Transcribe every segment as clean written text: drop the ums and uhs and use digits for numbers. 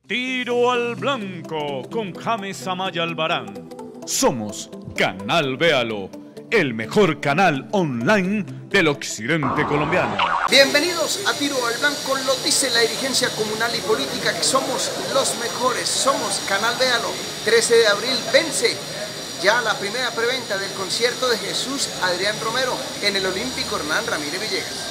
Tiro al blanco con James Amaya Albarán. Somos Canal Véalo, el mejor canal online del occidente colombiano. Bienvenidos a Tiro al Blanco, lo dice la dirigencia comunal y política que somos los mejores, somos Canal Véalo. 13 de abril vence ya la primera preventa del concierto de Jesús Adrián Romero en el Olímpico Hernán Ramírez Villegas.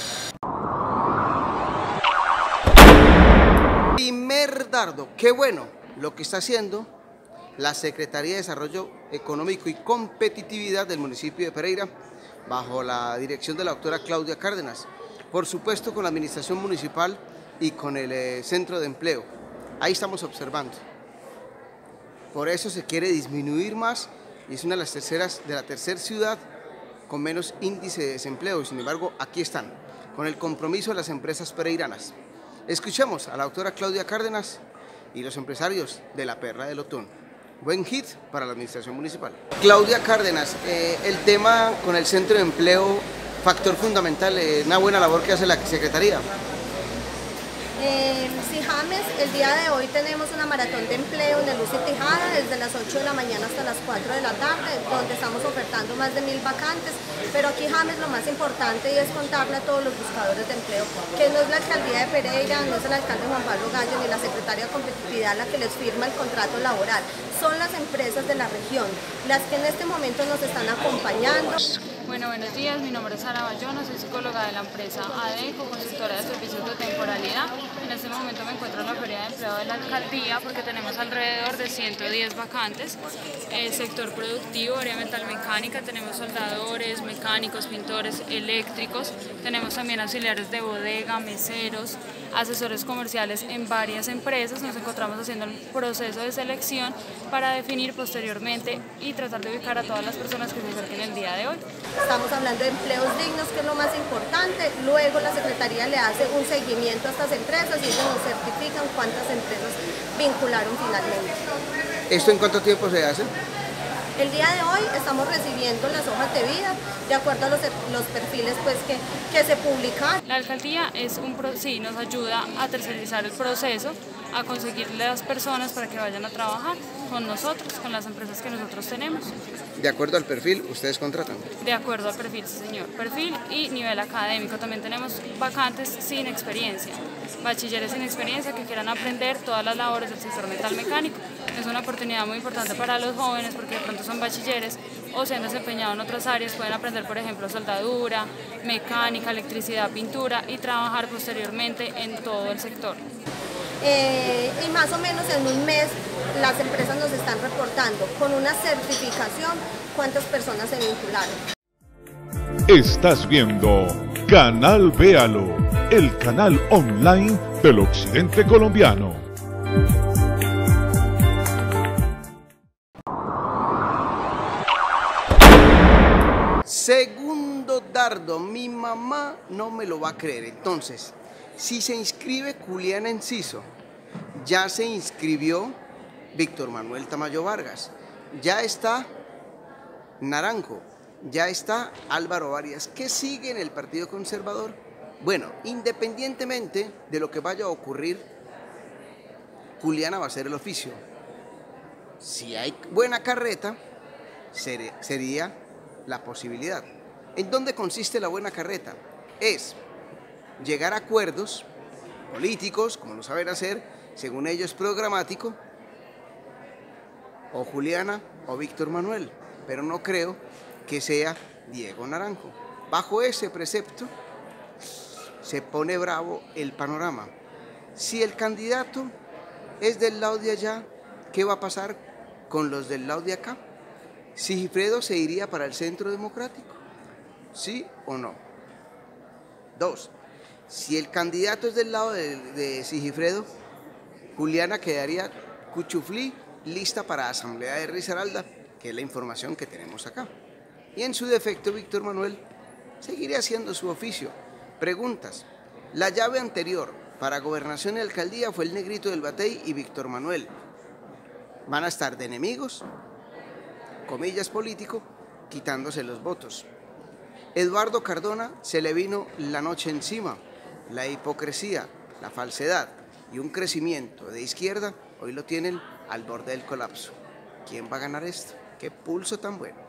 Primer dardo, qué bueno lo que está haciendo la Secretaría de Desarrollo Económico y Competitividad del municipio de Pereira, bajo la dirección de la doctora Claudia Cárdenas, por supuesto con la administración municipal y con el centro de empleo. Ahí estamos observando. Por eso se quiere disminuir más y es una de las tercera ciudad con menos índice de desempleo. Sin embargo, aquí están, con el compromiso de las empresas pereiranas. Escuchemos a la doctora Claudia Cárdenas y los empresarios de la Perla del Otón. Buen hit para la administración municipal. Claudia Cárdenas, el tema con el centro de empleo, factor fundamental, una buena labor que hace la Secretaría. Sí, James, el día de hoy tenemos una maratón de empleo en el UCI Tijada desde las 8 de la mañana hasta las 4 de la tarde, donde estamos ofertando más de 1000 vacantes, pero aquí, James, lo más importante y es contarle a todos los buscadores de empleo que no es la alcaldía de Pereira, no es el alcalde Juan Pablo Gallo ni la secretaria de Competitividad la que les firma el contrato laboral, son las empresas de la región las que en este momento nos están acompañando. Bueno, buenos días, mi nombre es Sara Bayona, soy psicóloga de la empresa ADECO, consultora de servicios de temporalidad. En este momento me encuentro en la feria de empleo de la alcaldía porque tenemos alrededor de 110 vacantes. El sector productivo, área metal mecánica, tenemos soldadores, mecánicos, pintores, eléctricos, tenemos también auxiliares de bodega, meseros, asesores comerciales en varias empresas. Nos encontramos haciendo el proceso de selección para definir posteriormente y tratar de ubicar a todas las personas que se acerquen el día de hoy. Estamos hablando de empleos dignos, que es lo más importante. Luego la Secretaría le hace un seguimiento a estas empresas y ellos nos certifican cuántas empresas vincularon finalmente. ¿Esto en cuánto tiempo se hace? El día de hoy estamos recibiendo las hojas de vida de acuerdo a los perfiles pues, que se publican. La alcaldía sí, nos ayuda a tercerizar el proceso, a conseguir las personas para que vayan a trabajar con nosotros, con las empresas que nosotros tenemos. ¿De acuerdo al perfil ustedes contratan? De acuerdo al perfil, sí señor. Perfil y nivel académico. También tenemos vacantes sin experiencia, bachilleres sin experiencia que quieran aprender todas las labores del sector metal mecánico. Es una oportunidad muy importante para los jóvenes porque de pronto son bachilleres o se han desempeñado en otras áreas, pueden aprender por ejemplo soldadura, mecánica, electricidad, pintura y trabajar posteriormente en todo el sector. Y más o menos en un mes las empresas nos están reportando con una certificación cuántas personas se vincularon. Estás viendo Canal Véalo, el canal online del occidente colombiano. Segundo dardo, mi mamá no me lo va a creer. Entonces, si se inscribe Juliana Enciso, ya se inscribió Víctor Manuel Tamayo Vargas, ya está Naranjo, ya está Álvaro Arias. ¿Qué sigue en el Partido Conservador? Bueno, independientemente de lo que vaya a ocurrir, Juliana va a hacer el oficio. Si hay buena carreta, sería la posibilidad. ¿En dónde consiste la buena carreta? Es llegar a acuerdos políticos, como lo saben hacer, según ellos programático, o Juliana o Víctor Manuel, pero no creo que sea Diego Naranjo. Bajo ese precepto se pone bravo el panorama. Si el candidato es del lado de allá, ¿qué va a pasar con los del lado de acá? ¿Sigifredo se iría para el Centro Democrático? ¿Sí o no? 2. Si el candidato es del lado de Sigifredo, Juliana quedaría cuchuflí, lista para Asamblea de Risaralda, que es la información que tenemos acá. Y en su defecto, Víctor Manuel seguiría haciendo su oficio. Preguntas. La llave anterior para gobernación y alcaldía fue el Negrito del Batey y Víctor Manuel. ¿Van a estar de enemigos? Comillas político, quitándose los votos. Eduardo Cardona se le vino la noche encima, la hipocresía, la falsedad. y un crecimiento de izquierda, hoy lo tienen al borde del colapso. ¿Quién va a ganar esto? ¡Qué pulso tan bueno!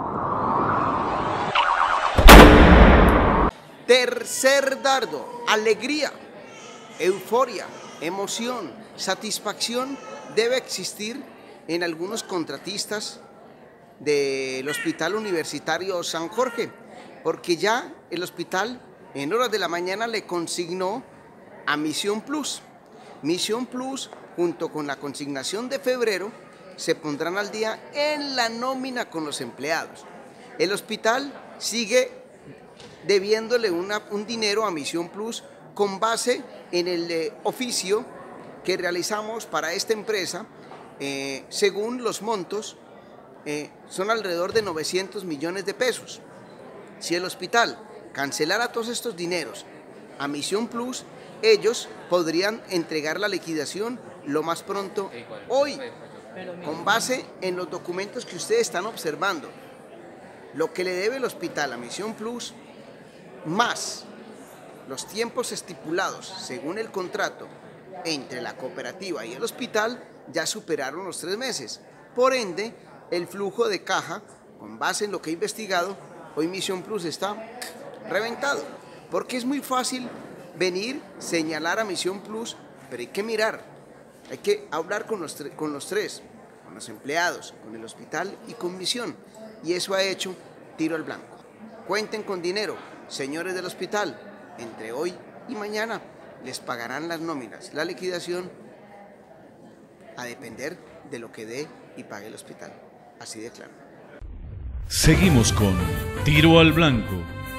Tercer dardo, alegría, euforia, emoción, satisfacción debe existir en algunos contratistas del Hospital Universitario San Jorge, porque ya el hospital en horas de la mañana le consignó a Misión Plus. Misión Plus, junto con la consignación de febrero, se pondrán al día en la nómina con los empleados. El hospital sigue debiéndole un dinero a Misión Plus con base en el oficio que realizamos para esta empresa. Según los montos, son alrededor de 900 millones de pesos. Si el hospital cancelara todos estos dineros a Misión Plus, ellos podrían entregar la liquidación lo más pronto hoy, con base en los documentos que ustedes están observando. Lo que le debe el hospital a Misión Plus, más los tiempos estipulados según el contrato entre la cooperativa y el hospital, ya superaron los 3 meses. Por ende, el flujo de caja, con base en lo que he investigado, hoy Misión Plus está reventado. Porque es muy fácil venir, señalar a Misión Plus, pero hay que mirar, hay que hablar con los tres, con los empleados, con el hospital y con Misión. Y eso ha hecho tiro al blanco. Cuenten con dinero, señores del hospital, entre hoy y mañana les pagarán las nóminas, la liquidación, a depender de lo que dé y pague el hospital. Así de claro. Seguimos con Tiro al Blanco.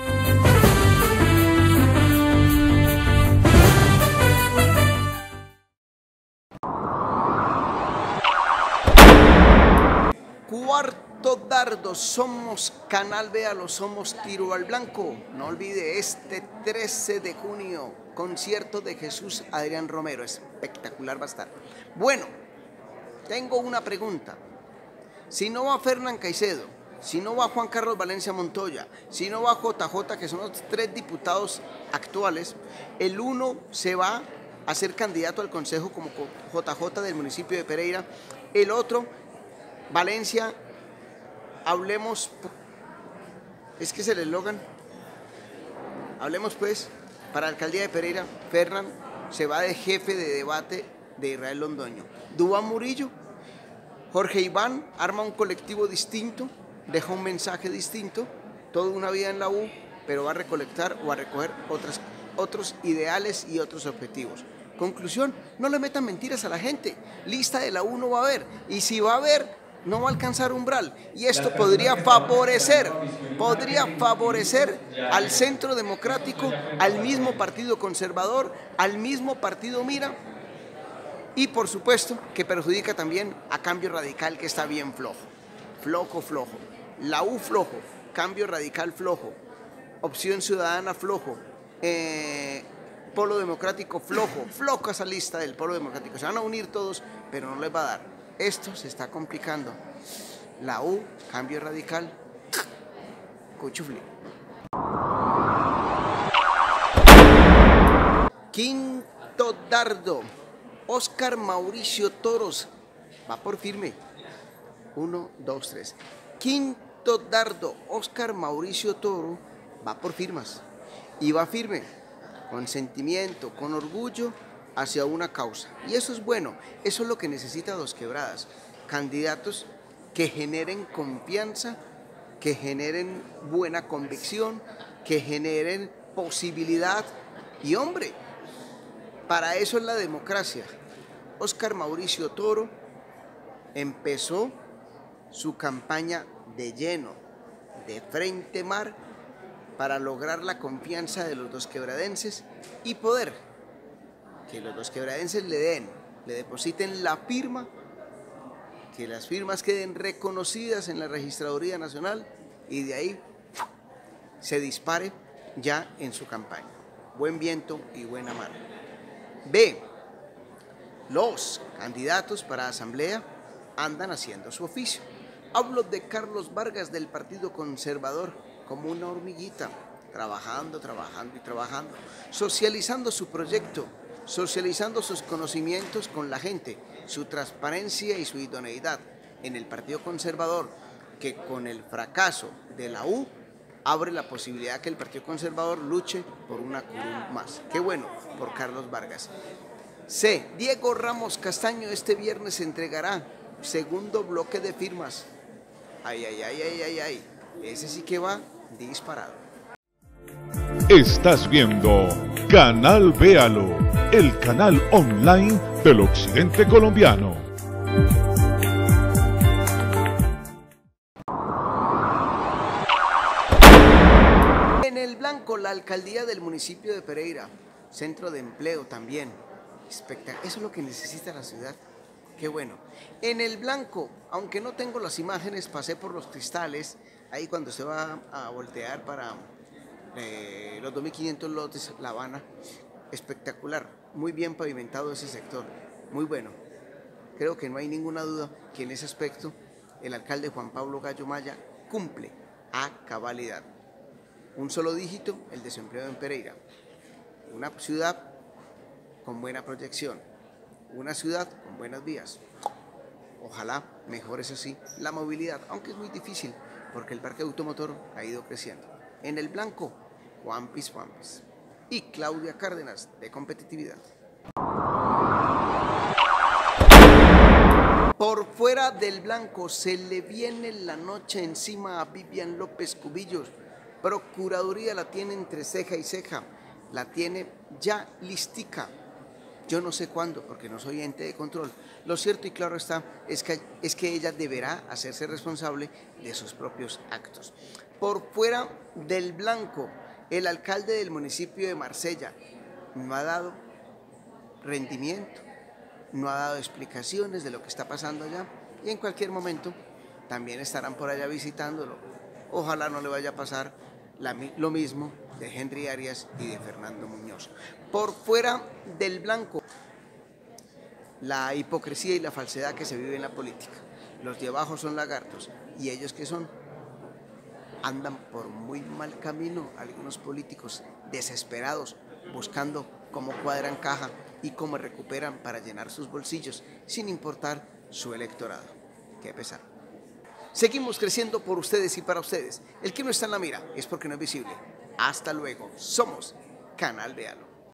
Cuarto dardo, somos Canal Véalo, somos Tiro al Blanco. No olvide, este 13 de junio, concierto de Jesús Adrián Romero. Espectacular va a estar. Bueno, tengo una pregunta. Si no va Fernán Caicedo, si no va Juan Carlos Valencia Montoya, si no va JJ, que son los 3 diputados actuales, el uno se va a ser candidato al consejo como JJ del municipio de Pereira, el otro, Valencia, hablemos, es que es el eslogan, hablemos pues, para la alcaldía de Pereira, Fernán se va de jefe de debate de Israel Londoño. Duván Murillo, Jorge Iván arma un colectivo distinto, deja un mensaje distinto, toda una vida en la U, pero va a recolectar o a recoger otros ideales y otros objetivos. Conclusión, no le metan mentiras a la gente, lista de la U no va a haber, y si va a haber, no va a alcanzar umbral, y esto podría favorecer al Centro Democrático, al mismo Partido Conservador, al mismo Partido Mira, y por supuesto que perjudica también a Cambio Radical, que está bien flojo, la U flojo, Cambio Radical flojo, Opción Ciudadana flojo, Polo Democrático flojo esa lista del Polo Democrático, se van a unir todos, pero no les va a dar, esto se está complicando, la U, Cambio Radical, cuchufli. Quinto dardo, Óscar Mauricio Toros, va por firme, 1, 2, 3. Quinto dardo, Óscar Mauricio Toro, va por firmas, y va firme, con sentimiento, con orgullo, hacia una causa. Y eso es bueno, eso es lo que necesita Dos Quebradas, candidatos que generen confianza, que generen buena convicción, que generen posibilidad, y hombre, para eso es la democracia. Óscar Mauricio Toro empezó su campaña de lleno, de frente mar, para lograr la confianza de los dosquebradenses y poder que los dosquebradenses le depositen la firma, que las firmas queden reconocidas en la Registraduría Nacional y de ahí se dispare ya en su campaña. Buen viento y buena mar. B. Los candidatos para asamblea andan haciendo su oficio. Hablo de Carlos Vargas del Partido Conservador como una hormiguita, trabajando, socializando su proyecto, socializando sus conocimientos con la gente, su transparencia y su idoneidad en el Partido Conservador, que con el fracaso de la U abre la posibilidad que el Partido Conservador luche por una curul más. Qué bueno por Carlos Vargas. C. Diego Ramos Castaño este viernes entregará segundo bloque de firmas. Ay, ay, ay, ay, ay, ay. Ese sí que va disparado. Estás viendo Canal Véalo, el canal online del occidente colombiano. En el blanco, la alcaldía del municipio de Pereira, centro de empleo también. Espectacular. Eso es lo que necesita la ciudad. Qué bueno. En el blanco, aunque no tengo las imágenes, pasé por los cristales, ahí cuando se va a voltear para los 2.500 lotes, La Habana. Espectacular, muy bien pavimentado ese sector, muy bueno. Creo que no hay ninguna duda que en ese aspecto el alcalde Juan Pablo Gallo Maya cumple a cabalidad. Un solo dígito, el desempleo en Pereira. Una ciudad con buena proyección, una ciudad con buenas vías. Ojalá mejore, eso sí, la movilidad, aunque es muy difícil porque el parque automotor ha ido creciendo. En el blanco, Juanpis y Claudia Cárdenas, de competitividad. Por fuera del blanco, se le viene la noche encima a Vivian López Cubillos. Procuraduría la tiene entre ceja y ceja, la tiene ya listica. Yo no sé cuándo, porque no soy ente de control. Lo cierto y claro está es que ella deberá hacerse responsable de sus propios actos. Por fuera del blanco, el alcalde del municipio de Marsella no ha dado rendimiento, no ha dado explicaciones de lo que está pasando allá y en cualquier momento también estarán por allá visitándolo. Ojalá no le vaya a pasar lo mismo de Henry Arias y de Fernando Muñoz. Por fuera del blanco, la hipocresía y la falsedad que se vive en la política. Los de abajo son lagartos y ellos que son, andan por muy mal camino algunos políticos desesperados buscando cómo cuadran caja y cómo recuperan para llenar sus bolsillos sin importar su electorado. Qué pesar. Seguimos creciendo por ustedes y para ustedes. El que no está en la mira es porque no es visible. Hasta luego. Somos Canal Véalo.